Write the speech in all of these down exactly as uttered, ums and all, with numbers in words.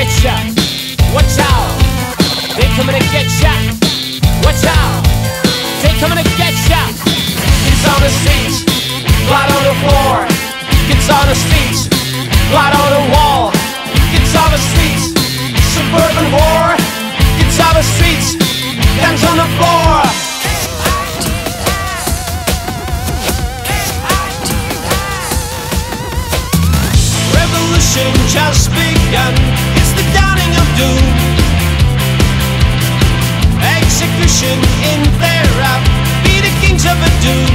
get ya. Watch out, they coming to get ya. Watch out, they coming to get ya. Kids on the streets, blood on the floor. Kids on the streets, blood on the wall. Kids on the streets, suburban war. Kids on the streets, guns on the floor. Revolution just begun. It's the dawning of doom. Execution in their wrath. Be the kings of a doom.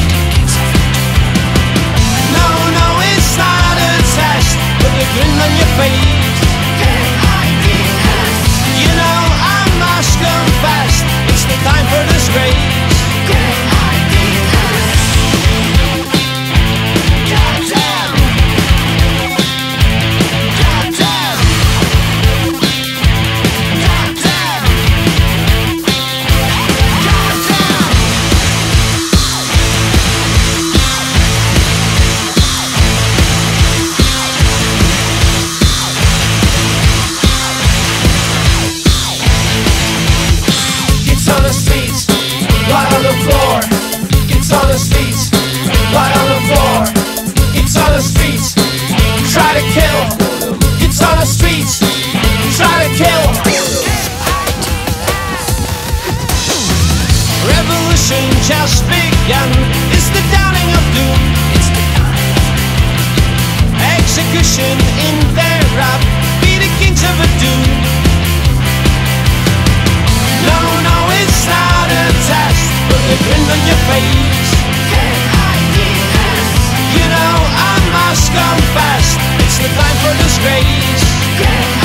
No, no, it's not a test. Put the grin on your face. You know I must confess, it's the time for disgrace. On the streets, blood on the floor. It's on the streets, blood on the floor. It's on the streets, try to kill. It's on the streets, try to kill. Revolution just begun. It's the dawning of doom. Execution in their wrath. Be the kings of a doom. No, no, it's not a test. Put the grin on your face. You know I must confess, it's the time for disgrace.